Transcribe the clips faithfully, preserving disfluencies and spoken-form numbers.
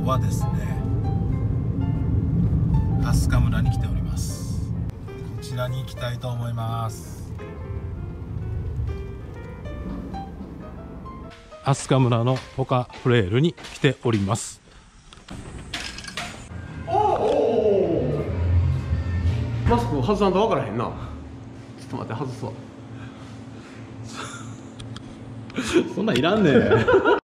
はですね、飛鳥村に来ております。こちらに行きたいと思います。飛鳥村のポカフレールに来ております。 おお、マスク外さんと分からへんな。ちょっと待って、外すわ。 そんなんいらんねん。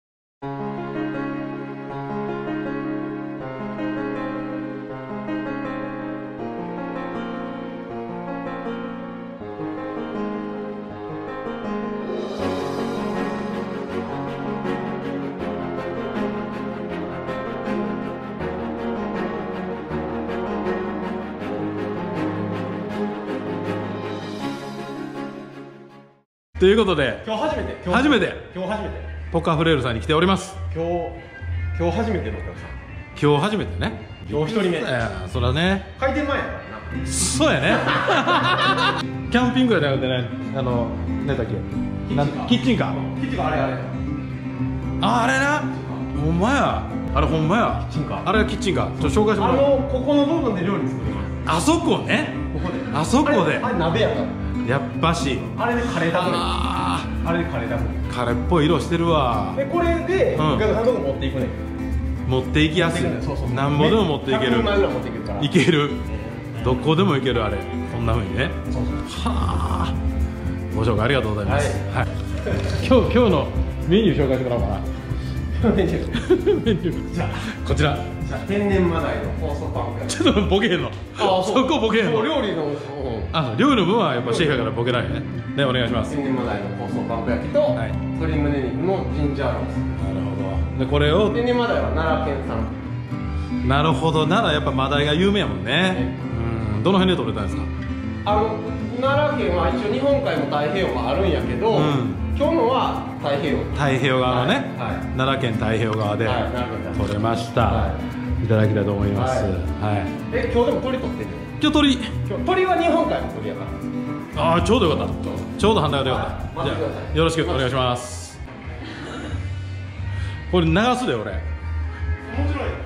ということで、 今日初めて初めて今日初めてポカフレールさんに来ております。 今日今日初めてのお客さん。 今日初めてね。 今日一人目。 いや、そらね。 開店前やからな。 そうやね。キャンピングやじゃなくてね、あの何だっけ、キッチンカー。 キッチンカー、あれあれ。 あ、あれな。ほんまや。あれほんまや。 キッチンカー。 あれがキッチンカー。ちょっと紹介してもらおう。 あのここの部分で料理作る。 あそこね。 ここで。 あそこで。 あれ鍋やから。 やっぱし。 あれでカレーだもん。あれでカレーだもん。 カレーっぽい色してるわ。 でこれでお客さんのとこ持っていくね。 持っていきやすい。なんぼでも持っていける。 ひゃくまんぐらい持っていけるから。 いける。どこでもいける、あれ。こんな風にね。 そうそう。 はあ。ご紹介ありがとうございます。はい。今日今日のメニュー紹介してもらおうかな。 メニュー。 メニュー。じゃあこちら。 じゃあ天然マダイの酵素パンや。 ちょっとボケへんの。あ、そこボケへんの。 料理の。 あ、料理の分はやっぱシェフやからボケないね。ね、お願いします。 天然マダイの酵素パン粉焼きと鶏胸肉のジンジャーロース。 なるほど。でこれを。 天然マダイは奈良県産。 なるほど。奈良やっぱマダイが有名やもんね。うん。どの辺で取れたんですか。 あの奈良県は一応日本海も太平洋もあるんやけど、今日のは太平洋。 太平洋側のね。奈良県太平洋側で取れました。いただきたいと思います。はい。 え、今日でも鳥取ってる。 今日鳥。 今日鳥は日本海の鳥やから。 ああ、ちょうどよかった。ちょうど反対でよかった。じゃあよろしくお願いします。これ流すで俺。面白い。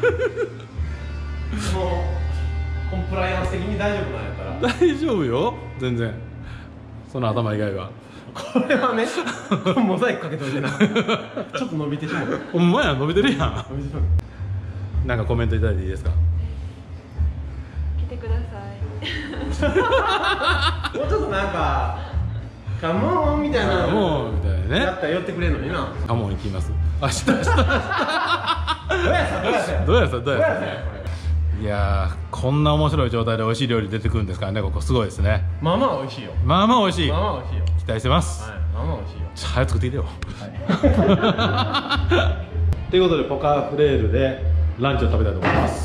もうコンプライアンス的に大丈夫なんやから。 大丈夫よ、全然。その頭以外は。 これはね、モザイクかけといてな。ちょっと伸びてしまう。 ほんまや、伸びてるやん。なんかコメントいただいていいですか。 来てください。 もうちょっとなんかカモンみたいな。 カモンみたいなね。 やったら寄ってくれるのにな。 カモン行きます。明日明日。どうやさどうやさどうやさどうやさ。いやー、こんな面白い状態で美味しい料理出てくるんですからね。ここすごいですね。 まあまあ美味しいよ。 まあまあ美味しい。 まあまあ美味しいよ。 期待してます。 はい、まあまあ美味しいよ。 早く作ってきてよ。ということでポカフレールでランチを食べたいと思います。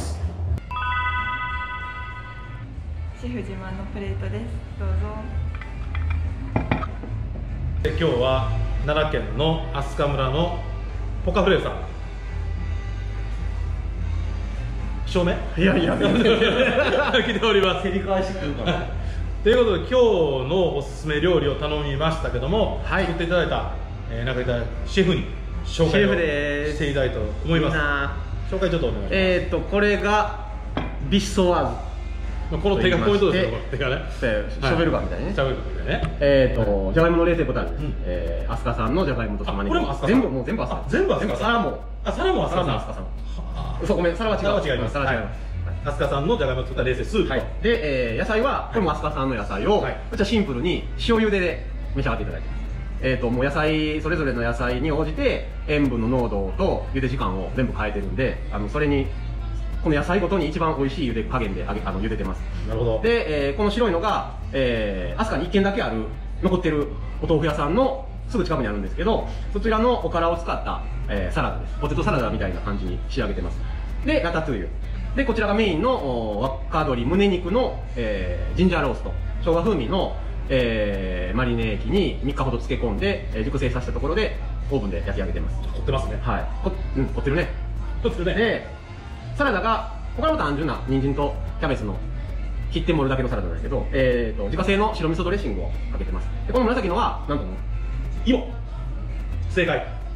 シェフ自慢のプレートです。どうぞ。 で今日は奈良県の飛鳥村のポカフレールさん。照明？ いやいや、 来ております。 照り返してくるから。 ということで今日のおすすめ料理を頼みましたけども、はい、作っていただいた、えー、中田シェフに紹介をしていただきたいと思います。紹介ちょっとお願いします。 えっとこれがビシソワーズ。 この手がポイントですよ。手がね。 ショベルカーみたいにね。 ショベルカーみたいね。 えっとじゃがいもの冷製ポタージュ。ええ、飛鳥産のじゃがいもと玉ねぎ。全部もう全部飛鳥。 全部飛鳥。 皿も。 あ、皿も飛鳥さん。 そう、ごめん、皿は違う。 違います。皿違います。飛鳥さんのじゃがいもを作った冷製スープ。 で、野菜はこれも飛鳥産の野菜をこちらシンプルに塩茹でで召し上がっていただいてます。えっともう野菜それぞれの野菜に応じて塩分の濃度と茹で時間を全部変えてるんで、あのそれにこの野菜ごとに一番美味しい茹で加減であげあの茹でてます。 なるほど。 で、えー、この白いのが、えー、飛鳥にいっけんだけある残ってるお豆腐屋さんのすぐ近くにあるんですけど、そちらのおからを使った、えー、サラダです。ポテトサラダみたいな感じに仕上げてます。でラタトゥイユで、こちらがメインの若鶏胸肉の、えー、ジンジャーロースト、生姜風味の、えー、マリネ液にみっかほど漬け込んで、えー、熟成させたところでオーブンで焼き上げてます。 凝ってますね。 はい、こうん凝ってるね。 凝ってるね。 でサラダが他の単純な人参とキャベツの切って盛るだけのサラダなんですけど、えー、と自家製の白味噌ドレッシングをかけてます。でこの紫のはなんと芋。 正解。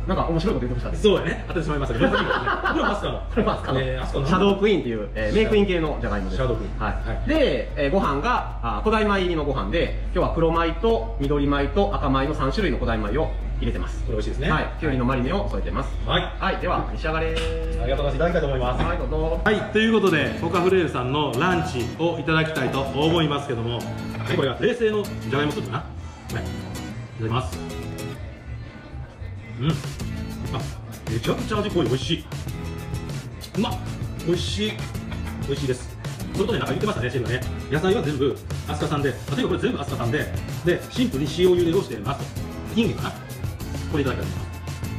なんか面白いこと言ってましたね。 そうやね、当ててしまいましたけど、これもアスカの、 これもアスカの、 えーアスカのシャドークイーンっていう、えー、メイクイン系のじゃがいもです。 シャドークイーン、 はい。 はい、 で、えー、ご飯があ古代米入りのご飯で、今日は黒米と緑米と赤米のさん種類の古代米を入れてます。 これ美味しいですね。 はい、きゅうりのマリネを添えてます。はい、はい、では召し上がれ。 ありがとうございます。いただきたいと思います。 はい、どうぞ。 はい、ということでコカフレールさんのランチをいただきたいと思いますけども、これが冷製のじゃがいもスープかな。はい、いただきます。うん、あ、めちゃくちゃ味濃い、美味しい。うまっ、美味しい、美味しいです。それとね、なんか言ってましたね、シェフがね、野菜は全部飛鳥産で、例えばこれ全部飛鳥産で、で、シンプルに塩茹でをしてますと。インゲンかな、これいただきたいと思います。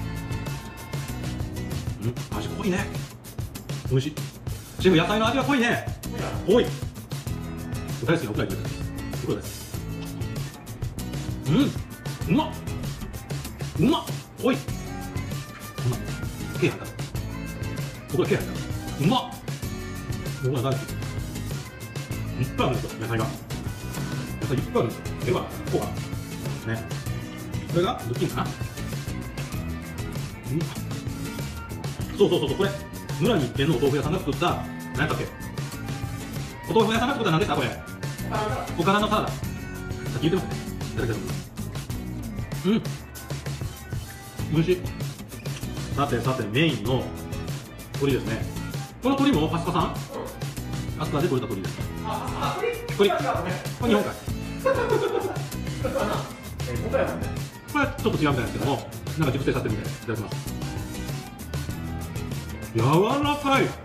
うん、味濃いね。美味しい。シェフ、野菜の味が濃いね。濃い。大好きなオクラいただきます。オクラです。うん、うまっ。うまっ。濃い。うまっ。毛入った。オクラ毛入った。うまっ。オクラ大好き。いっぱいあるんですよ、野菜が。野菜いっぱいあるんですよ。では、こうか。ね。これがズッキーニかな。うん。そうそうそうそう、これ。村に一軒のお豆腐屋さんが作った、何やったっけ。お豆腐屋さんが作った何ですか、これ。おからのサラダ。さっき言ってましたね。いただきたいと思います。うん。美味しい。さてさて、メインの鶏ですね。この鶏も飛鳥さん。飛鳥で取れた鶏です。 あ、 鶏。これ日本海。これちょっと違うみたいですけども、なんか熟成させてるみたいです。いただきます。柔らかい。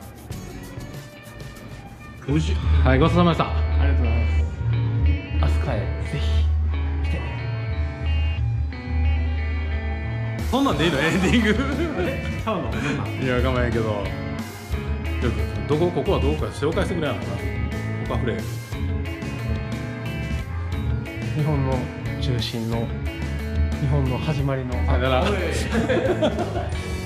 美味しい。はい、ごちそうさまでした。 ありがとうございます。飛鳥へぜひ来てね。 そんなんでいいの、エンディング。 ちゃうの？ いや、構えんけど。ちょっとどこ、ここはどこか紹介してくれやんのかな。コカフレール。 日本の中心の日本の始まりの。 だから。